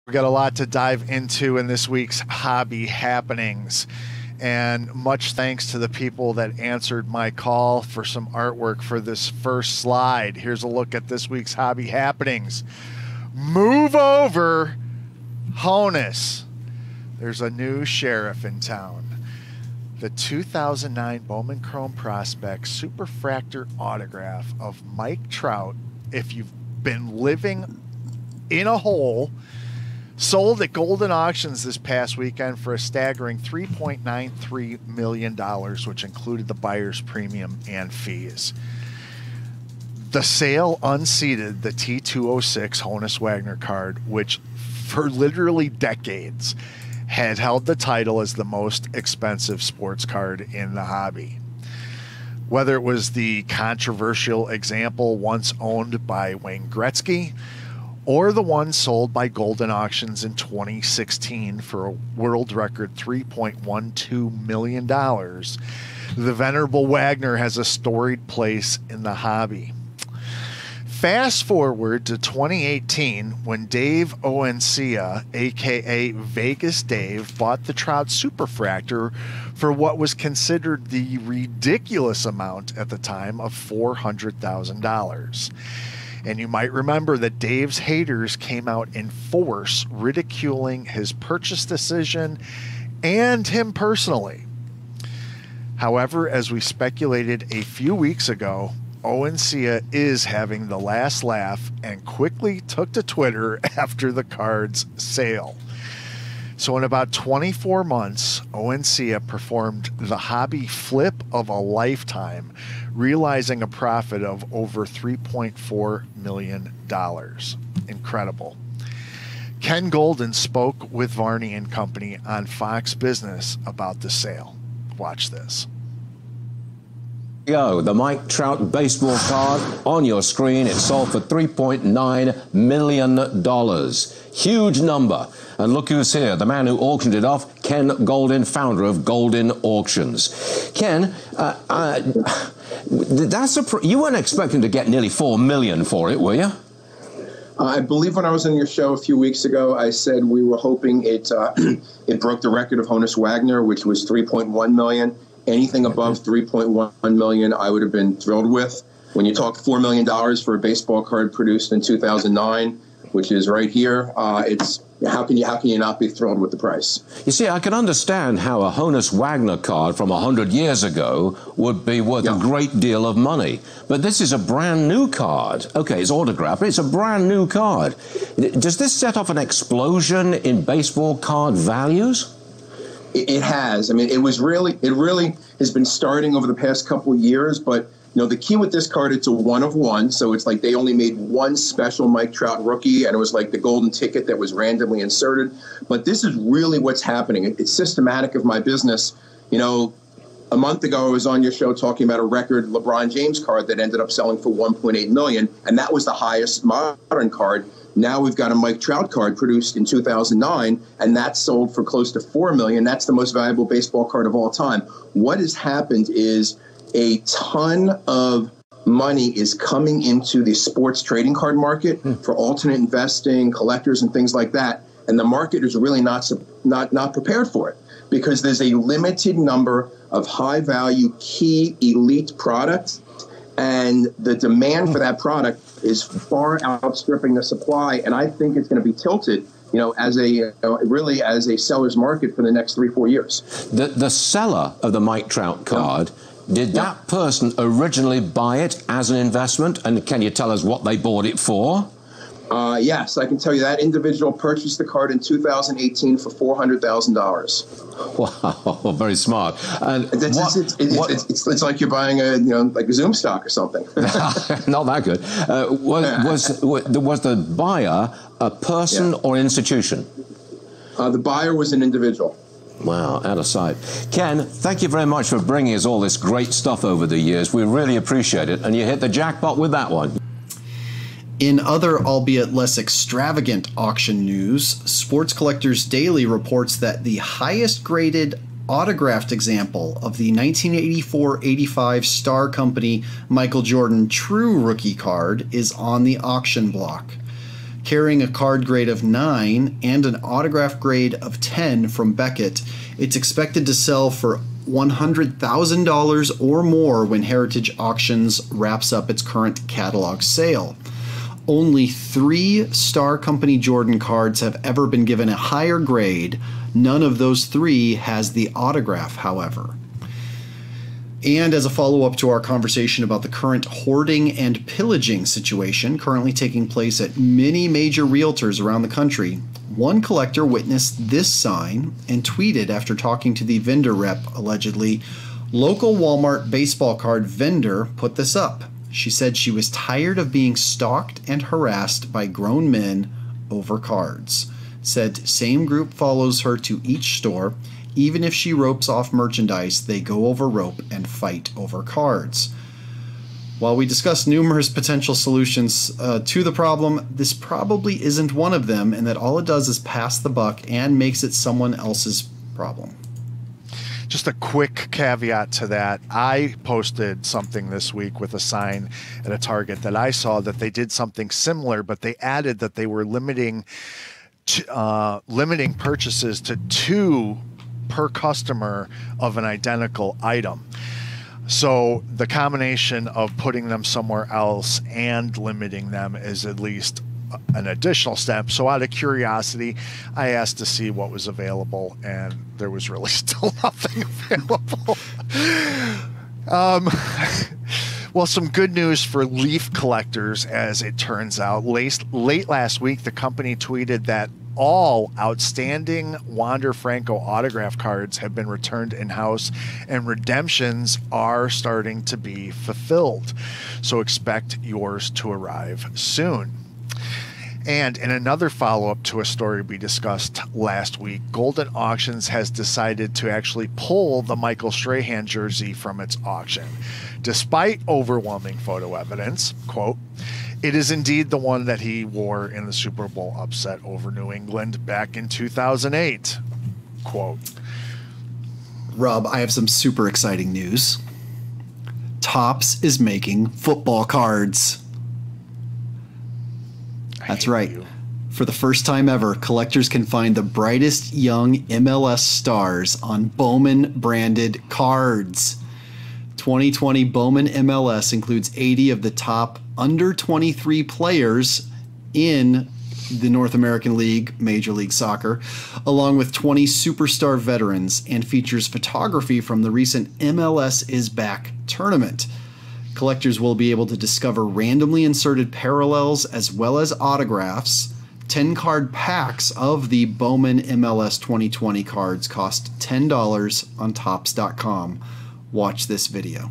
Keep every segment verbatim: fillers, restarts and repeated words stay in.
We've got a lot to dive into in this week's hobby happenings. And much thanks to the people that answered my call for some artwork for this first slide. Here's a look at this week's hobby happenings. Move over, Honus. There's a new sheriff in town. The two thousand nine Bowman Chrome Prospect Superfractor autograph of Mike Trout, if you've been living in a hole, sold at Golden Auctions this past weekend for a staggering three point nine three million dollars, which included the buyer's premium and fees. The sale unseated the T two oh six Honus Wagner card, which for literally decades had held the title as the most expensive sports card in the hobby. Whether it was the controversial example once owned by Wayne Gretzky, or the one sold by Golden Auctions in twenty sixteen for a world record three point one two million dollars, the venerable Wagner has a storied place in the hobby. Fast forward to twenty eighteen, when Dave Oencia, aka Vegas Dave, bought the Trout Superfractor for what was considered the ridiculous amount at the time of four hundred thousand dollars. And you might remember that Dave's haters came out in force, ridiculing his purchase decision and him personally. However, as we speculated a few weeks ago, Oencia is having the last laugh and quickly took to Twitter after the card's sale. So in about twenty-four months, Oencia performed the hobby flip of a lifetime, realizing a profit of over three point four million dollars. Incredible. Ken Golden spoke with Varney and Company on Fox Business about the sale. Watch this. Go, the Mike Trout baseball card on your screen. It sold for three point nine million dollars. Huge number. And look who's here, the man who auctioned it off, Ken Golden, founder of Golden Auctions. Ken, uh, uh, that's a pr you weren't expecting to get nearly four million dollars for it, were you? I believe when I was on your show a few weeks ago, I said we were hoping it uh, it broke the record of Honus Wagner, which was three point one million dollars. Anything above three point one million dollars, I would have been thrilled with. When you talk four million dollars for a baseball card produced in two thousand nine, which is right here, uh, it's how can you how can you not be thrilled with the price? You see, I can understand how a Honus Wagner card from a hundred years ago would be worth yeah. a great deal of money, but this is a brand new card. Okay, it's autographed, but it's a brand new card. Does this set off an explosion in baseball card values? It has. I mean, it was really, it really has been starting over the past couple of years. But, you know, the key with this card, it's a one of one. So it's like they only made one special Mike Trout rookie, and it was like the golden ticket that was randomly inserted. But this is really what's happening. It's systematic of my business. You know, a month ago, I was on your show talking about a record LeBron James card that ended up selling for one point eight million dollars, and that was the highest modern card. Now we've got a Mike Trout card produced in two thousand nine, and that's sold for close to four million dollars. That's the most valuable baseball card of all time. What has happened is a ton of money is coming into the sports trading card market for alternate investing, collectors, and things like that. And the market is really not not not prepared for it, because there's a limited number of high-value, key, elite products, and the demand for that product is far outstripping the supply. And I think it's going to be tilted, you know, as a you know, really as a seller's market for the next three, four years. The the seller of the Mike Trout card, yeah. did yeah. that person originally buy it as an investment? And can you tell us what they bought it for? Uh, yes, I can tell you that individual purchased the card in two thousand eighteen for four hundred thousand dollars. Wow, very smart. And it's, what, it's, it's, what, it's, it's, it's like you're buying a, you know, like a Zoom stock or something. Not that good. Uh, was, was, was the buyer a person yeah. or institution? Uh, the buyer was an individual. Wow, out of sight. Ken, thank you very much for bringing us all this great stuff over the years. We really appreciate it. And you hit the jackpot with that one. In other, albeit less extravagant auction news, Sports Collectors Daily reports that the highest graded autographed example of the nineteen eighty-four eighty-five Star Company Michael Jordan True Rookie card is on the auction block. Carrying a card grade of nine and an autograph grade of ten from Beckett, it's expected to sell for one hundred thousand dollars or more when Heritage Auctions wraps up its current catalog sale. Only three Star Company Jordan cards have ever been given a higher grade. None of those three has the autograph, however. And as a follow-up to our conversation about the current hoarding and pillaging situation currently taking place at many major realtors around the country, one collector witnessed this sign and tweeted after talking to the vendor rep, allegedly, "Local Walmart baseball card vendor put this up. She said she was tired of being stalked and harassed by grown men over cards. Said same group follows her to each store. Even if she ropes off merchandise, they go over rope and fight over cards." While we discuss numerous potential solutions uh, to the problem, this probably isn't one of them, and that all it does is pass the buck and makes it someone else's problem. Just a quick caveat to that. I posted something this week with a sign at a Target that I saw that they did something similar, but they added that they were limiting to, uh, limiting purchases to two per customer of an identical item. So the combination of putting them somewhere else and limiting them is at least an additional step. So out of curiosity, I asked to see what was available, and there was really still nothing available. um, well, some good news for Leaf collectors, as it turns out. Late, late last week, the company tweeted that all outstanding Wander Franco autograph cards have been returned in-house, and redemptions are starting to be fulfilled. So expect yours to arrive soon. And in another follow-up to a story we discussed last week, Golden Auctions has decided to actually pull the Michael Strahan jersey from its auction. Despite overwhelming photo evidence, quote, "It is indeed the one that he wore in the Super Bowl upset over New England back in two thousand eight. Quote. Rob, I have some super exciting news. Topps is making football cards. That's right. You. For the first time ever, collectors can find the brightest young M L S stars on Bowman branded cards. twenty twenty Bowman M L S includes eighty of the top under twenty-three players in the North American League, Major League Soccer, along with twenty superstar veterans, and features photography from the recent M L S Is Back tournament. Collectors will be able to discover randomly inserted parallels as well as autographs. ten card packs of the Bowman M L S twenty twenty cards cost ten dollars on Topps dot com. Watch this video.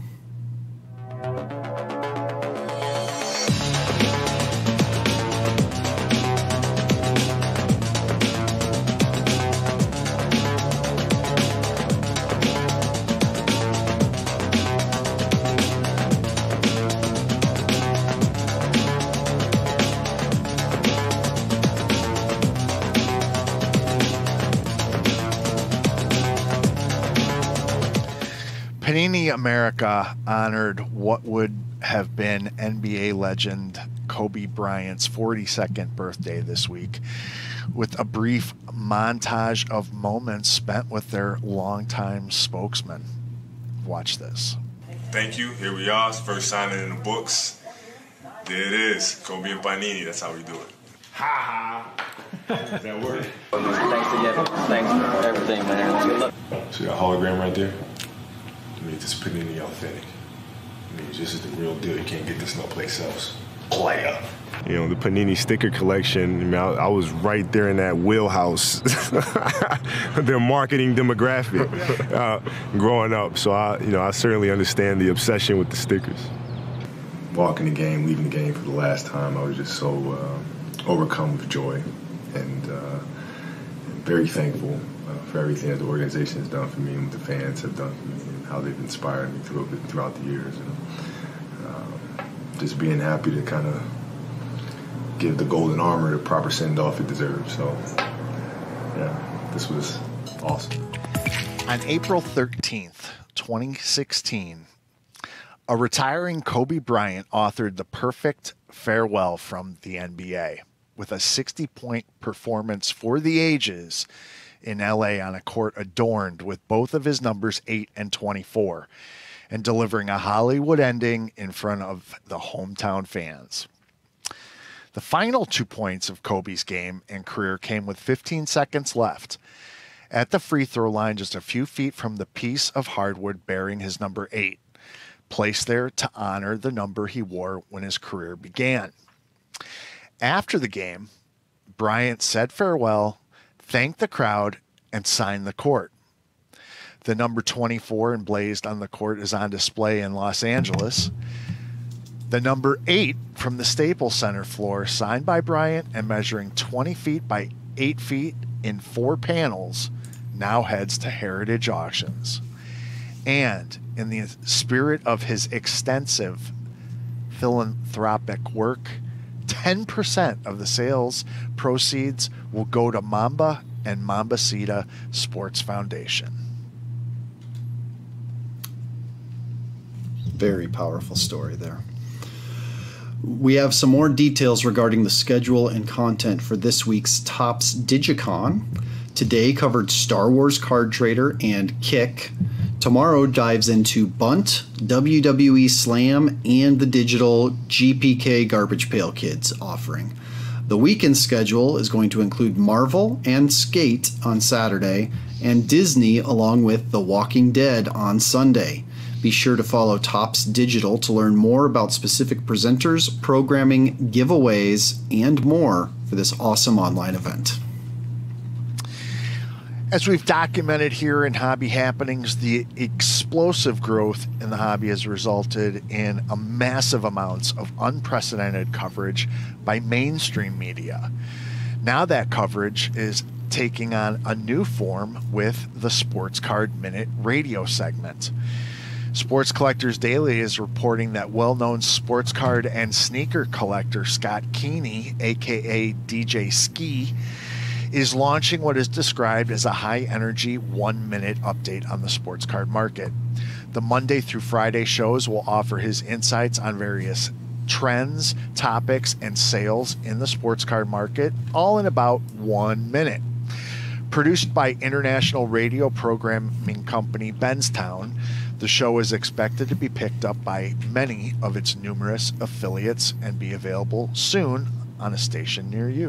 Panini America honored what would have been N B A legend Kobe Bryant's forty-second birthday this week with a brief montage of moments spent with their longtime spokesman. Watch this. Thank you. Here we are. First signing in the books. There it is. Kobe and Panini. That's how we do it. Ha ha. Does that work? Thanks again. Thanks for everything, man. Good luck. See that hologram right there? I mean, just Panini authentic. I mean, this is the real deal. You can't get this no place else. Player. You know, the Panini sticker collection, I mean, I, I was right there in that wheelhouse, their marketing demographic uh, growing up. So, I, you know, I certainly understand the obsession with the stickers. Walking the game, leaving the game for the last time, I was just so uh, overcome with joy and uh, very thankful uh, for everything that the organization has done for me and what the fans have done for me and how they've inspired me through, throughout the years. And, uh, just being happy to kind of give the Golden Armor the proper send-off it deserves. So, yeah, this was awesome. On April thirteenth, twenty sixteen, a retiring Kobe Bryant authored the perfect farewell from the N B A. with a sixty-point performance for the ages in L A on a court adorned with both of his numbers eight and twenty-four, and delivering a Hollywood ending in front of the hometown fans. The final two points of Kobe's game and career came with fifteen seconds left at the free throw line, just a few feet from the piece of hardwood bearing his number eight, placed there to honor the number he wore when his career began. After the game, Bryant said farewell, thanked the crowd, and signed the court. The number twenty-four emblazoned on the court is on display in Los Angeles. The number eight from the Staples Center floor, signed by Bryant and measuring twenty feet by eight feet in four panels, now heads to Heritage Auctions. And in the spirit of his extensive philanthropic work, ten percent of the sales proceeds will go to Mamba and Mambacita Sports Foundation. Very powerful story there. We have some more details regarding the schedule and content for this week's Topps Digicon. Today covered Star Wars Card Trader and Kick. Tomorrow dives into Bunt, W W E Slam, and the digital G P K Garbage Pail Kids offering. The weekend schedule is going to include Marvel and Skate on Saturday, and Disney along with The Walking Dead on Sunday. Be sure to follow Topps Digital to learn more about specific presenters, programming, giveaways, and more for this awesome online event. As we've documented here in Hobby Happenings, the explosive growth in the hobby has resulted in a massive amounts of unprecedented coverage by mainstream media. Now that coverage is taking on a new form with the Sports Card Minute radio segment. Sports Collectors Daily is reporting that well-known sports card and sneaker collector Scott Keeney, aka D J Ski, is launching what is described as a high-energy one-minute update on the sports card market. The Monday through Friday shows will offer his insights on various trends, topics, and sales in the sports card market, all in about one minute. Produced by international radio programming company Benstown, the show is expected to be picked up by many of its numerous affiliates and be available soon on a station near you.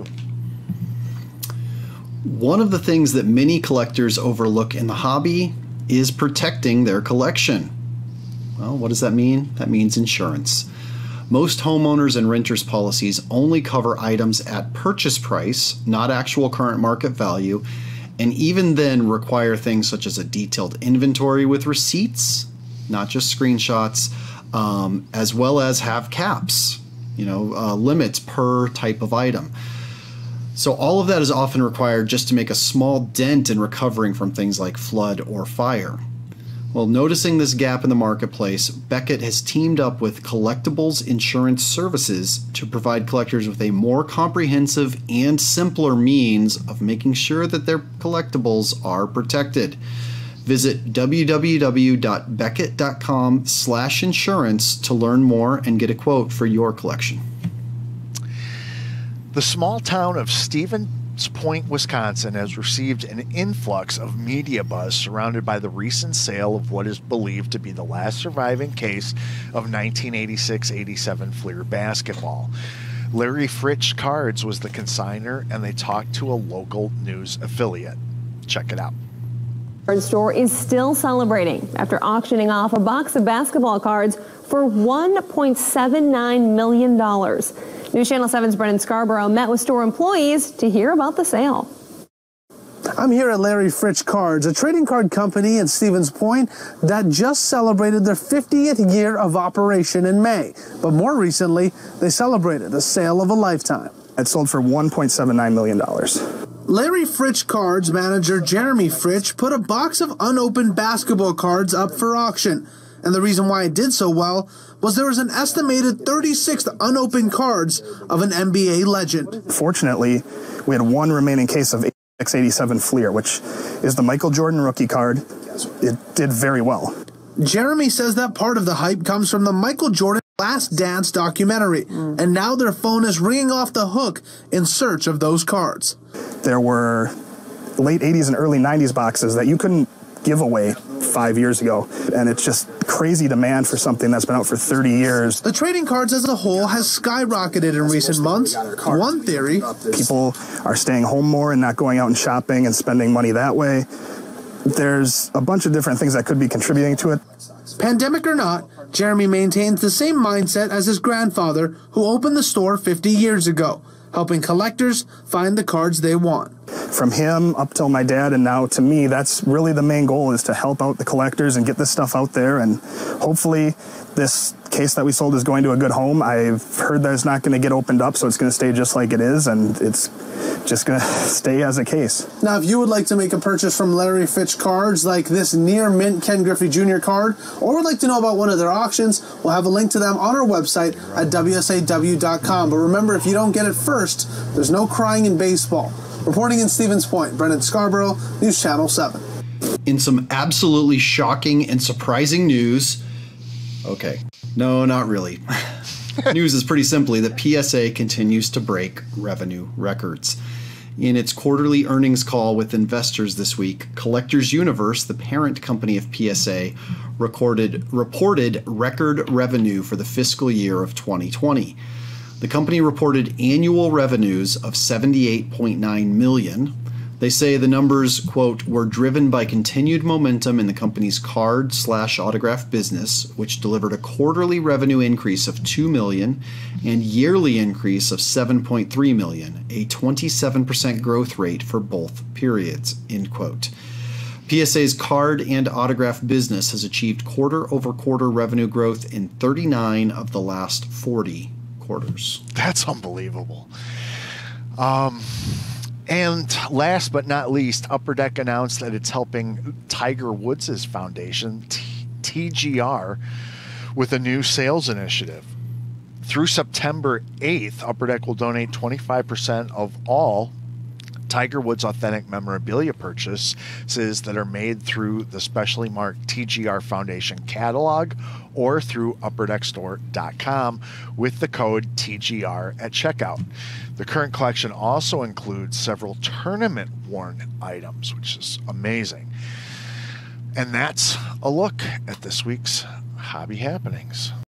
One of the things that many collectors overlook in the hobby is protecting their collection. Well, what does that mean? That means insurance. Most homeowners and renters policies only cover items at purchase price, not actual current market value, and even then require things such as a detailed inventory with receipts, not just screenshots, um, as well as have caps, you know, uh, limits per type of item. So all of that is often required just to make a small dent in recovering from things like flood or fire. Well, noticing this gap in the marketplace, Beckett has teamed up with Collectibles Insurance Services to provide collectors with a more comprehensive and simpler means of making sure that their collectibles are protected. Visit w w w dot beckett dot com slash insurance to learn more and get a quote for your collection. The small town of Stevens Point, Wisconsin has received an influx of media buzz surrounded by the recent sale of what is believed to be the last surviving case of nineteen eighty-six eighty-seven Fleer basketball. Larry Fritsch Cards was the consignor, and they talked to a local news affiliate. Check it out. The store is still celebrating after auctioning off a box of basketball cards for one point seven nine million dollars. News Channel seven's Brendan Scarborough met with store employees to hear about the sale. I'm here at Larry Fritsch Cards, a trading card company in Stevens Point that just celebrated their fiftieth year of operation in May. But more recently, they celebrated a sale of a lifetime. It sold for one point seven nine million dollars. Larry Fritsch Cards manager Jeremy Fritsch put a box of unopened basketball cards up for auction. And the reason why it did so well was there was an estimated thirty-six unopened cards of an N B A legend. Fortunately, we had one remaining case of eighty-six eighty-seven Fleer, which is the Michael Jordan rookie card. It did very well. Jeremy says that part of the hype comes from the Michael Jordan Last Dance documentary, mm. and now their phone is ringing off the hook in search of those cards. There were late eighties and early nineties boxes that you couldn't give away five years ago, and it's just crazy demand for something that's been out for thirty years. The trading cards as a whole has skyrocketed in recent months. One theory: people are staying home more and not going out and shopping and spending money that way. There's a bunch of different things that could be contributing to it. Pandemic or not, Jeremy maintains the same mindset as his grandfather, who opened the store fifty years ago, helping collectors find the cards they want. From him up till my dad and now to me, that's really the main goal, is to help out the collectors and get this stuff out there, and hopefully this case that we sold is going to a good home. I've heard that it's not going to get opened up, so it's going to stay just like it is, and it's just going to stay as a case. Now, if you would like to make a purchase from Larry Fitch cards like this near mint Ken Griffey Junior card, or would like to know about one of their auctions, we'll have a link to them on our website at W S A W dot com. But remember, if you don't get it first, there's no crying in baseball. Reporting in Stevens Point, Brendan Scarborough, News Channel seven. In some absolutely shocking and surprising news, okay, no, not really. News is pretty simply that P S A continues to break revenue records. In its quarterly earnings call with investors this week, Collectors Universe, the parent company of P S A, recorded, reported record revenue for the fiscal year of twenty twenty. The company reported annual revenues of seventy-eight point nine million dollars. They say the numbers, quote, were driven by continued momentum in the company's card slash autograph business, which delivered a quarterly revenue increase of two million dollars and yearly increase of seven point three million dollars, a twenty-seven percent growth rate for both periods, end quote. P S A's card and autograph business has achieved quarter-over-quarter revenue growth in thirty-nine of the last forty quarters. That's unbelievable. Um... And last but not least, Upper Deck announced that it's helping Tiger Woods' foundation, T G R, with a new sales initiative. Through September eighth, Upper Deck will donate twenty-five percent of all Tiger Woods authentic memorabilia purchases that are made through the specially marked T G R Foundation catalog or through upper deck store dot com with the code T G R at checkout. The current collection also includes several tournament-worn items, which is amazing. And that's a look at this week's hobby happenings.